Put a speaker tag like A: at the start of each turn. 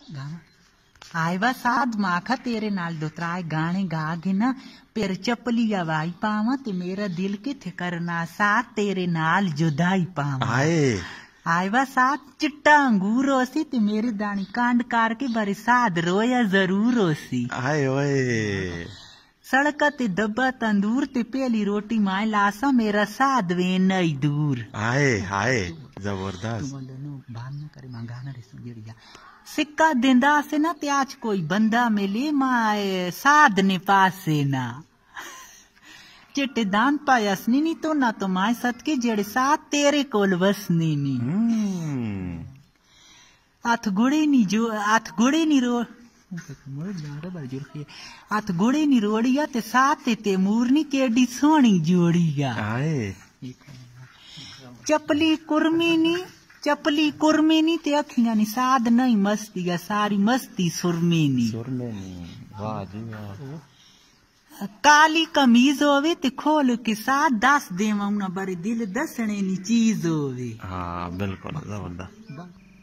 A: आए वा साध माखा तेरे नाल दो त्राए गाने गा के ना फिर चपली गवाई पावा ते मेरा दिल किथे करना साथ तेरे नाल जुदाई पावा आए वा साथ चिट्टा अंगूर होसी ते मेरे दानी कांड कार के बरसात रोया जरूर होसी
B: आए ओए
A: सड़क ते दब्बा तंदूर ते पहली रोटी माए लासा मेरा साध वे नई दूर
B: आए हाय जबरदस्त
A: बात न करे गाना रे सुन सिक्का देंदा से ना ते आज कोई बंदा मिले माए साध ने पासे ना चिट्टे दान पायसनी नी तो ना तो माए सदके जेड़े साथ तेरे कोल वसनी नी अथ गुड़ी नी रो अथ गुड़ी नी रोड़िया ते साथ ते मूरनी केडी सोहनी जोड़िया चपली कुर्मी नी ते अखियां नी साध नहीं मस्ती या सारी मस्ती सुरमी नी
B: वाह जी वाह
A: काली कमीज होवे ते खोल के साथ दस देवा ना बड़े दिल दसने नी चीज होवे
B: हाँ बिल्कुल जबरदस्त